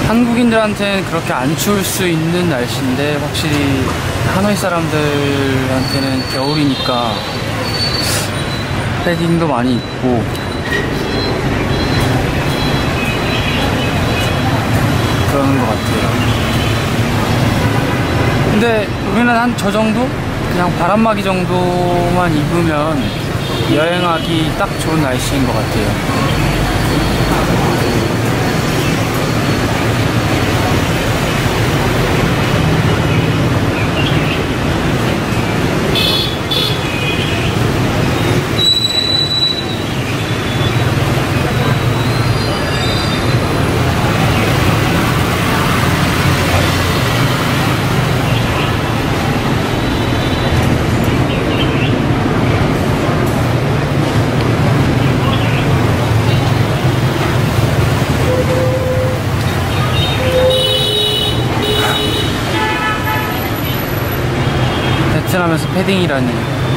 한국인들한테는 그렇게 안 추울 수 있는 날씨인데 확실히 하노이 사람들한테는 겨울이니까 패딩도 많이 입고 그러는 것 같아요. 근데 우리는 한 저 정도? 그냥 바람막이 정도만 입으면 여행하기 딱 좋은 날씨인 것 같아요. 베트남에서 패딩이라니.